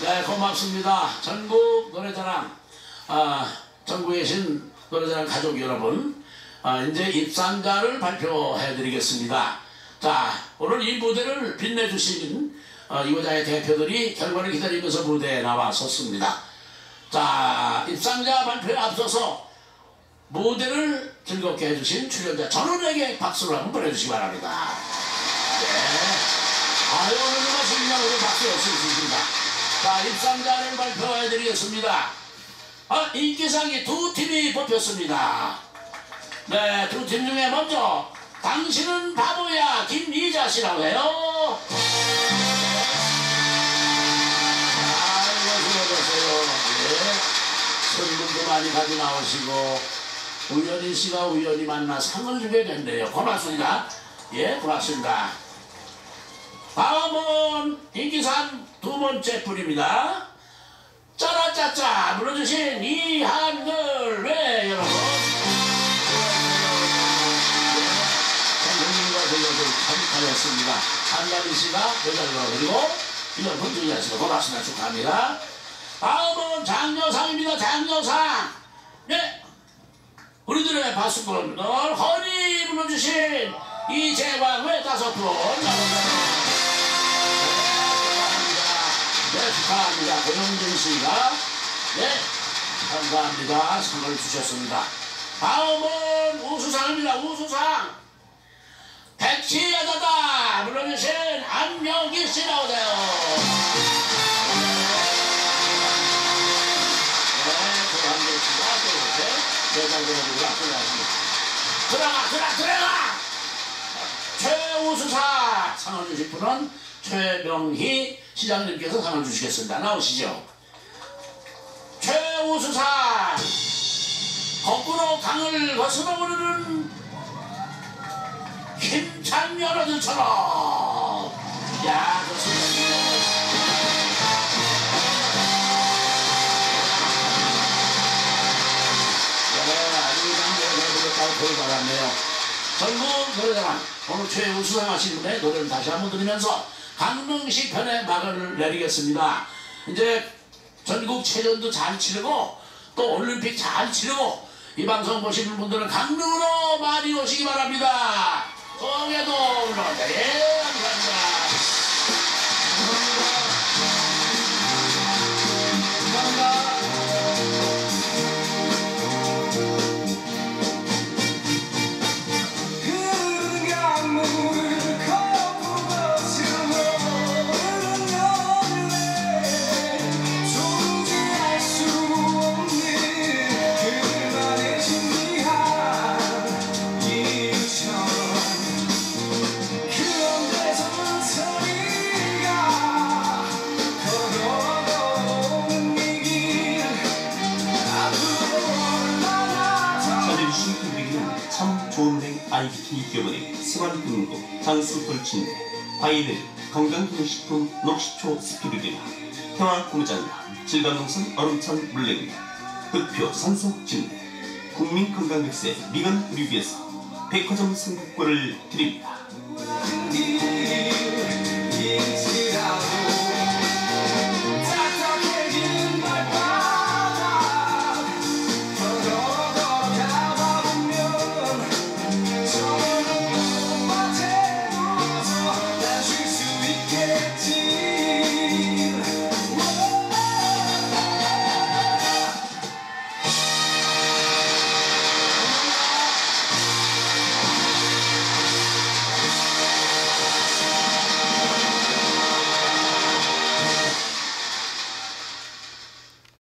네, 고맙습니다. 전국 노래자랑, 전국에 계신 노래자랑 가족 여러분, 이제 입상자를 발표해 드리겠습니다. 자, 오늘 이 무대를 빛내주신 이호자의 대표들이 결과를 기다리면서 무대에 나와섰습니다. 자, 입상자 발표에 앞서서 무대를 즐겁게 해주신 출연자 전원에게 박수를 한번 보내주시기 바랍니다. 네. 오늘 누가 승리하고 박수 없이 주십니다. 자, 입상자를 발표해드리겠습니다. 인기상이 두 팀이 뽑혔습니다. 네, 두 팀 중에 먼저 당신은 바보야 김이자 씨라고 해요. 수고하셨어요. 네. 손님도 많이 가져 나오시고 우연히 씨가 우연히 만나 상을 주게 됐네요. 고맙습니다. 예, 고맙습니다. 다음은 인기상 두 번째 분입니다. 짜라짜짜 불러주신 이한글. 네, 여러분. 선생님과 저희도 참가했습니다. 한가리 씨가 여자로 그리고 이런 분들이 하시고 고맙습니다. 축하합니다. 다음은 장려상입니다. 장려상. 네. 우리들의 바스콘 늘 허니 불러주신 이재광의 5분. 네, 축하합니다. 고영진 씨가 네, 감사합니다. 상을 주셨습니다. 다음은 우수상입니다. 우수상 백치여자다 불러주신 안명기 씨 나오세요. 네, 조한길 씨가 또 이렇게 여자들에게 앞서나갑니다. 들어가! 최우수상 상을 주실 분은 최명희 시장님께서 상을 주시겠습니다. 나오시죠. 최우수상 거꾸로 강을 거스러 오르는 힘찬 여러들처럼. 야, 좋습니다. 네, 아주 장면을 보일 것 같네요. 전국 노래자랑 오늘 최우수상 하신 분의 노래를 다시 한번 들으면서 강릉시 편의 막을 내리겠습니다. 이제 전국 체전도 잘 치르고 또 올림픽 잘 치르고 이 방송 보시는 분들은 강릉으로 많이 오시기 바랍니다. 송해도 올라온다. 예, 감사합니다. IBT 기업은행 생활금융도 장수 돌침대 바이든 건강기능식품 녹시초 스피루리나 평화공장과 질감농산 얼음찬 물냉면 흑표 산소진대 국민건강백세 미건 의료비에서 백화점 승급권을 드립니다.